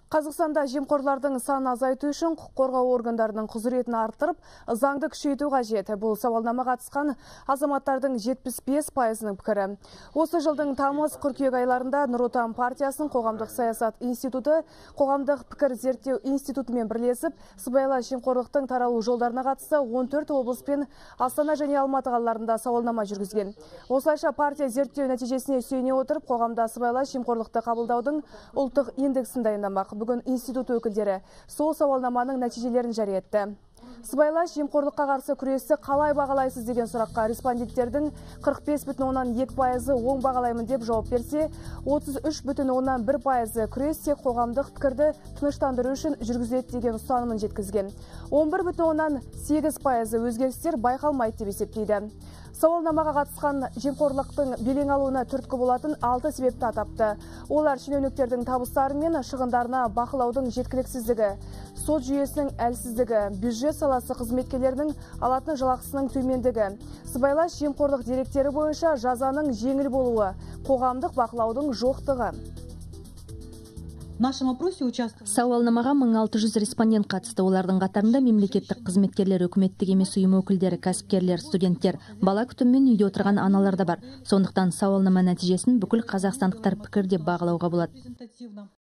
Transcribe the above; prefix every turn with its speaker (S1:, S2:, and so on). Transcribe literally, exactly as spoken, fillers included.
S1: Қазақстанда жемқорлардың санын азайту үшін құқық қорғау органдарының құзыретін арттырып, заңды күшейту қажет. Бұл сауалнамаға қатысқан азаматтардың жетпіс бес пайызының пікірі. Осы жылдың тамыз-қыркүйек айларында Нұр Отан партиясының қоғамдық саясат институты, қоғамдық пікір зерттеу институтымен бірлесіп, сыбайлас жемқорлықтың таралу жолдарына қатысты он төрт облыс пен Астана және Алматы қалаларында сауалнама жүргізген. Осылайша партия зерттеу нәтижесіне сүйене отырып, қоғамда сыбайлас жемқорлықты қабылдаудың ұлттық индексін дайындамақ. Бүгін институт өкілдері сол сауалнаманың нәтижелерін жария етті. Сыбайлас жемқорлыққа қарсы күресті қалай бағалайсыз деген сұраққа респонденттердің қырық бес бүтін оннан екі пайызы оң бағалаймын деп жауап берсе, отыз үш бүтін оннан бір пайызы күрес тек қоғамдық пікірді тыныштандыру үшін жүргізіледі деген ұстанымын жеткізген. он бір бүтін оннан сегіз пайызы өзгерістер байқалмайды деп есептейді. Сауалнамаға қатысқан жемқорлықтың белең алуына түрткі болатын алты себепті атапты. Олар шенеуніктердің табыстары мен шығындарына бақылаудың жеткіліксіздігі, сот жүйесінің әлсіздігі, бюджет саласы қызметкерлерінің алатын жалақысының төмендігі, сыбайлас жемқорлық деректері бойынша жазаның жеңіл болуы, қоғамдық бақылаудың жоқтығы.
S2: Сауалнамаға мың алты жүз респондент қатысты. Олардың қатарында мемлекеттік қызметкерлер, өкіметтік емес ұйым өкілдері, кәсіпкерлер, студенттер, бала күтімімен үйде отырған аналар да бар. Сондықтан сауалнама нәтижесін бүкіл қазақстандықтар пікір деп бағалауға болады.